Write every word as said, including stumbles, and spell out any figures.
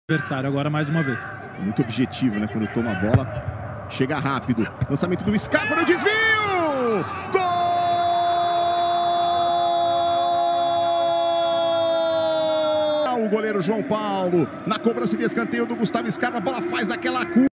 Adversário agora mais uma vez. Muito objetivo, né? Quando toma a bola, chega rápido. Lançamento do Scarpa no desvio! Gol! O goleiro João Paulo, na cobrança de escanteio do Gustavo Scarpa, a bola faz aquela curva.